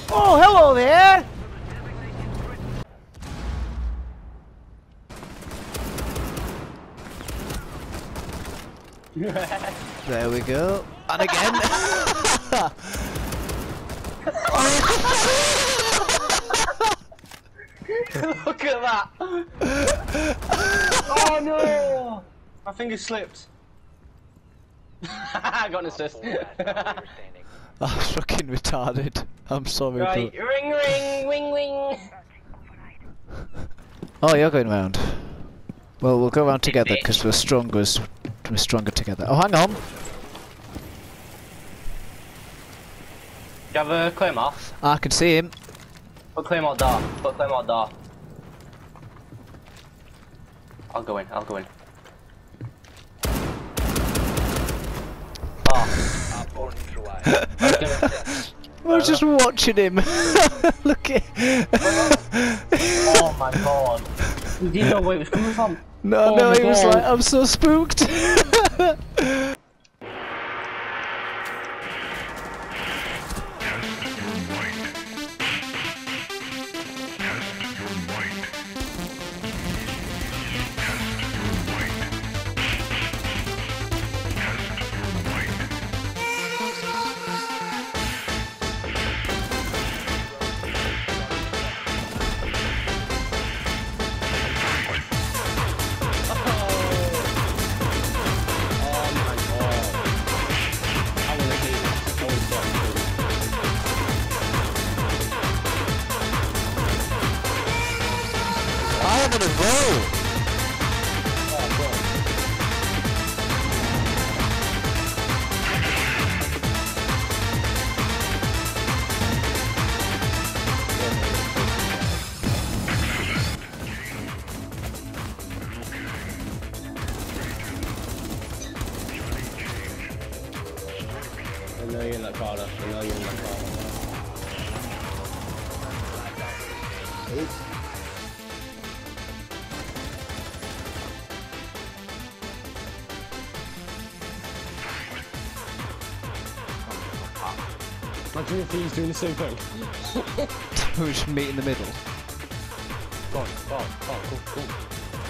Oh, hello there! There we go. And again. Look at that! Oh no! My finger slipped. I got an assist. That's fucking retarded. I'm sorry, Right, but... ring ring, wing wing! Oh, you're going round. Well, we'll go round together because we're stronger together. Oh, hang on. Do you have a claymore? I can see him. Put claymore door. Put claymore door. I'll go in. I'll go in. Oh. I was just watching him. Look at. Oh my god. You didn't know where it was coming from. No, Oh no, my he was God. like, I'm so spooked. I'm in a roll. I know you're in that corner. I know you're in that corner. Oops. Imagine if he's doing the same thing. We should meet in the middle. Go on, go on, go on, go on.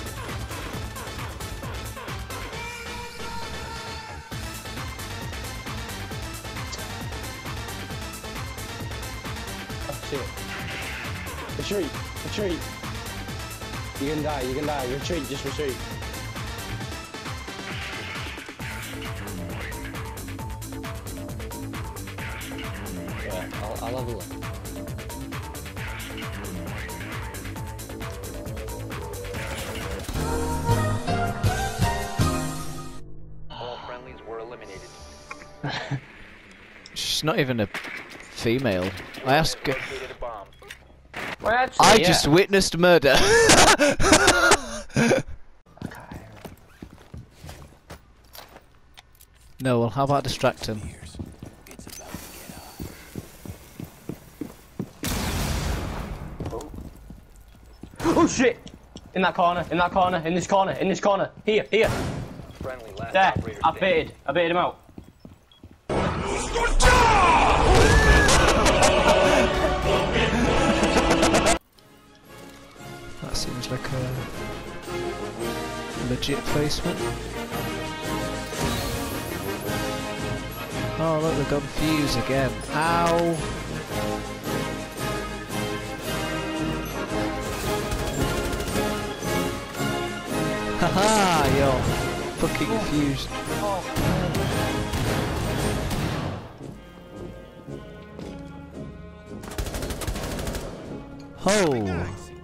Oh shit. Retreat, retreat. You can die, you can die. Retreat, just retreat. Yeah, I'll have a look. All friendlies were eliminated. She's not even a female. I asked her. Located a bomb. Well, actually, I yeah. just witnessed murder. No, well, how about distract him? Oh shit! In that corner, in that corner, in this corner, in this corner. Here, here. Friendly last There. operator I standing. baited him out. That seems like a legit placement. Oh look, they've gone fuse again. Ow! Haha, you're fucking fused. Oh!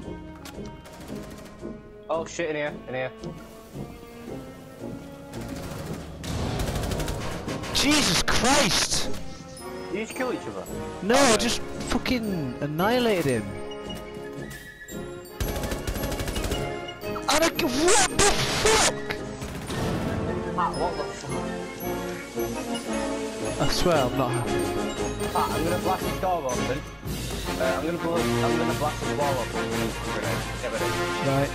Oh shit, in here, in here. Jesus Christ! Did you just kill each other? No, I just fucking annihilated him. And what the fuck? Pat, what the fuck? I swear I'm not happy. Pat, I'm gonna blast this door open. I'm gonna blast this wall open. Get ready. Right.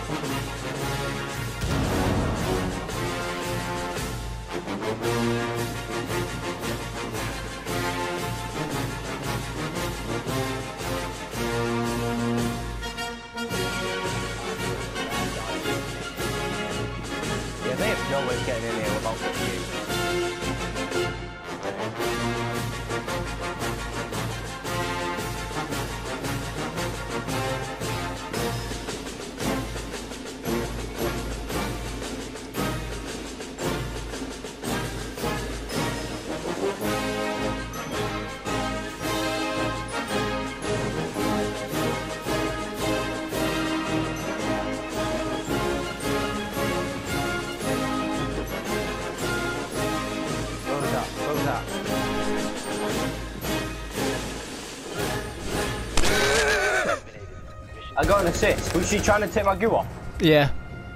got an assist. Was she trying to take my goo off? Yeah.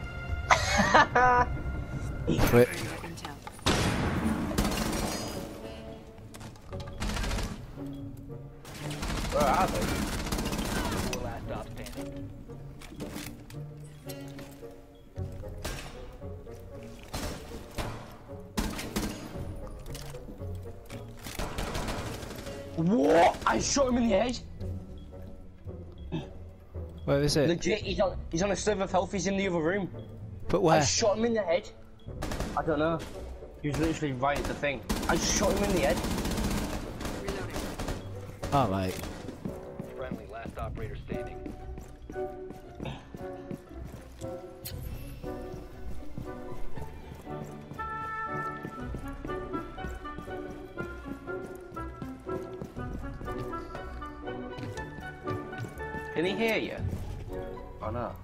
Quit. Where are they? Four last stop standing. What? I shot him in the head. Where is it? Legit, he's on a sliver of health. He's in the other room. But I where? shot him in the head. I don't know. He was literally right at the thing. I shot him in the head. Oh, right. Friendly last operator standing. Can he hear you? Oh no.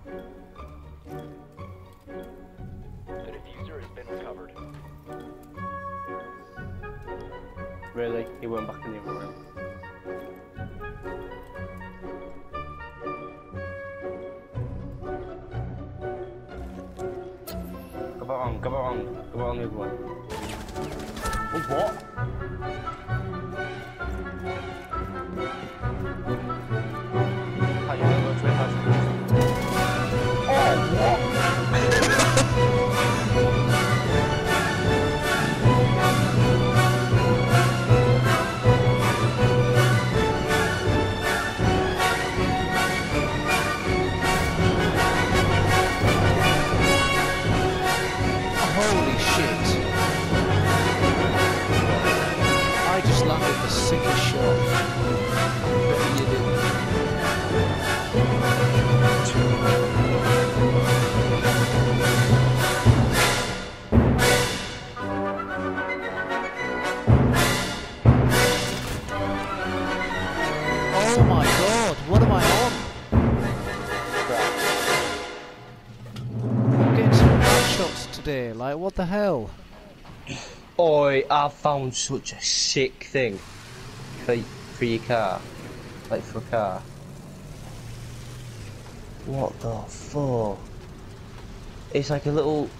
The diffuser has been recovered. Really? He went back in the other room. Go on the other one. Oh, what? How you know which way has Holy shit. I just landed the sickest shot. Bet you didn't. Oh my god, what am I on? I'm getting some bad shots today, like what the hell? Oi, I found such a sick thing for your car. Like for a car. What the fuck? It's like a little...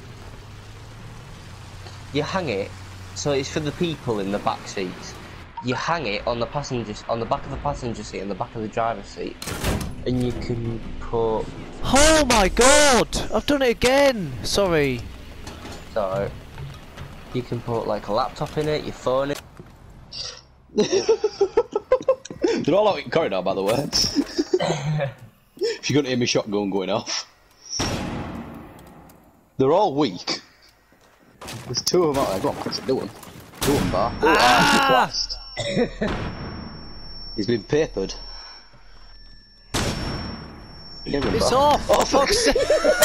You hang it, so it's for the people in the back seats. You hang it on the passengers, on the back of the passenger seat and the back of the driver's seat. And you can put... Oh my god! I've done it again! Sorry. So, you can put like a laptop in it, your phone in it. They're all out in corridor, by the way. If you're going to hear me shotgun going off. They're all weak. There's two of them out there. Go on, Chris, do them. Do them, bar. Oh, Ah! He's been papered. Give him, It's bar. off! Oh, fuck's sake!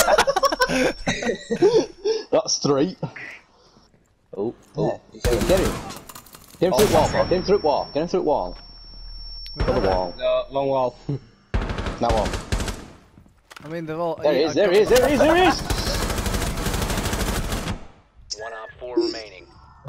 That's three. Oh, Yeah. Get him. Get him through the wall, bro. Get him through the wall. Get him through the wall. Through the wall. no, long wall. Now on. I mean, they're all... There he is, there he is, there he is, there he is! 1 op 4 remaining.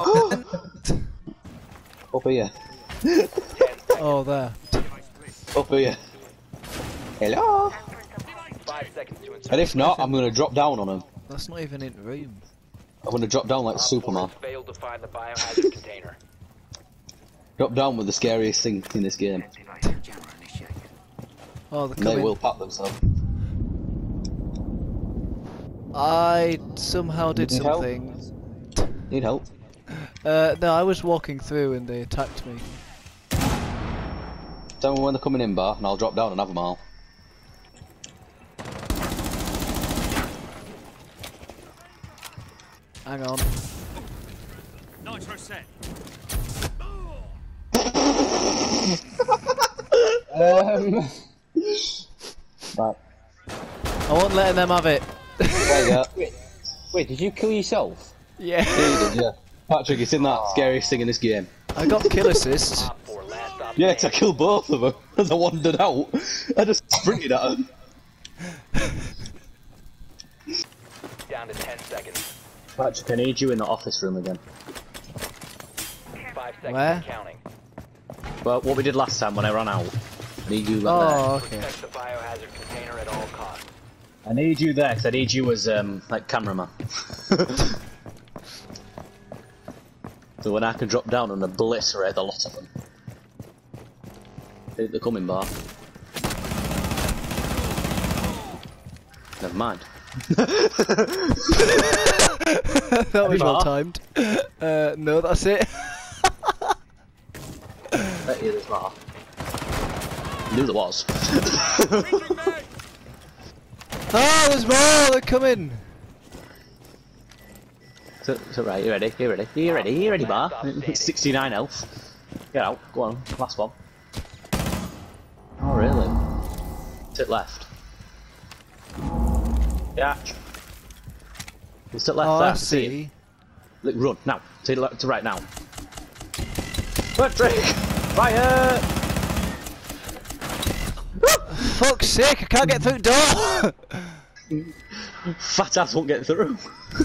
Up here. 10 seconds. Oh, there. Up here. Hello? 5 seconds to insert. And if not, I'm going to drop down on him. That's not even in the room. I'm going to drop down like Op 4 Superman. has failed to find the biohazard container. Drop down with the scariest thing in this game. Oh, they're And they coming. will pop themselves. I somehow did Need help? something. Need help? No, I was walking through and they attacked me. Tell me when they're coming in, bar, and I'll drop down and have them all. Hang on. Nitro set. Right. I wasn't letting them have it. There you go. Wait, did you kill yourself? Yeah. Yeah, you did, yeah. Patrick, it's in that scariest thing in this game. I got kill assist. Op 4 last stop Yeah, 'cause I standing. killed both of them as I wandered out. I just sprinted at them. Down to 10 seconds. Patrick, I need you in the office room again. 5 seconds Where? and counting. Well, what we did last time when I ran out. Need you like Oh, okay. Protect the biohazard container at all costs. there. I need you there, 'cause I need you as, like, cameraman. So when I can drop down and obliterate the lot of them. They're coming, Bar. Never mind. That was well timed. No, that's it. Bet you there's Bar. Knew there was. Oh, there's more! They're coming! So right, you ready? You ready? You ready? You ready, Bar? 69 health. Get out. Go on. Last one. Oh, really? Sit left. Yeah. Sit left. Oh, there. I see. Look, run now. To left, to right now. Patrick! Fire! Fuck's sake, I can't get through the door! Fat ass won't get through.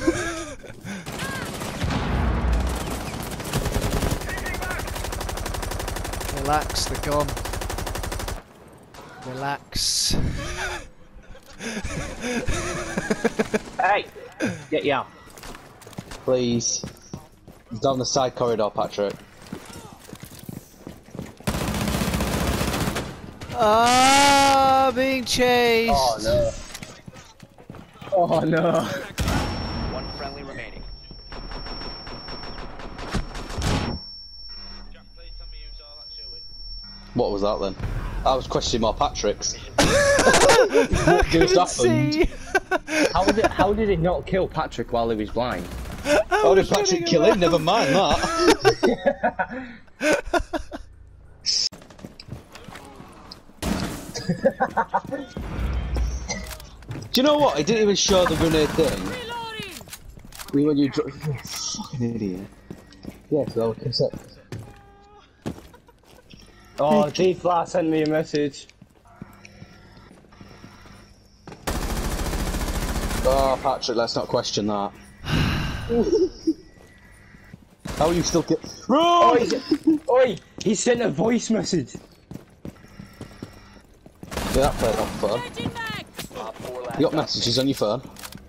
Relax, they're gone. Relax. Hey! Get you out. Please. Down the side corridor, Patrick. Ah, being chased! Oh no. Oh no. One friendly remaining. What was that then? I was questioning my Patrick's. I couldn't see! How did it not kill Patrick while he was blind? How did Patrick kill him? Never mind that. Do you know what? He didn't even show the grenade thing. When you fucking idiot. Yeah, so consent. Oh, D-Flat sent me a message. Oh, Patrick, let's not question that. How are you still get? Oi! Oi! He sent a voice message. Yeah, that played on phone. Op 4 last You got stop messages on your phone?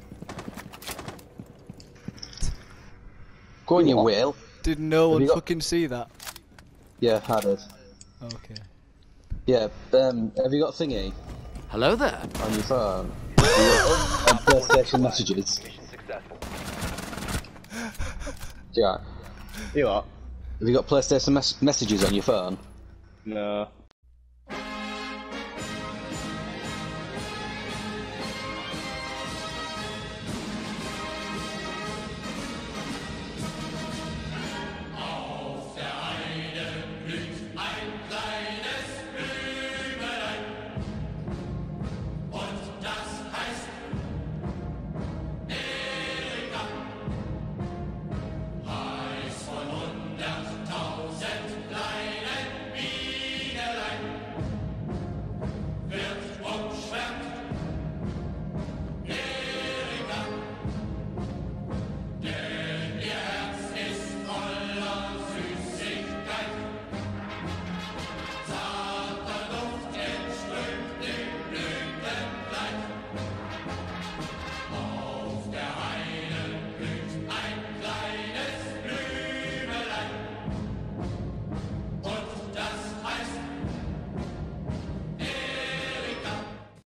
Go on, you whale. Did no one you got- fucking see that? Yeah, I did. Okay. Yeah, have you got thingy Hello there. on your phone? On PlayStation messages? Mission successful. Yeah. You what? Have you got PlayStation messages on your phone? No.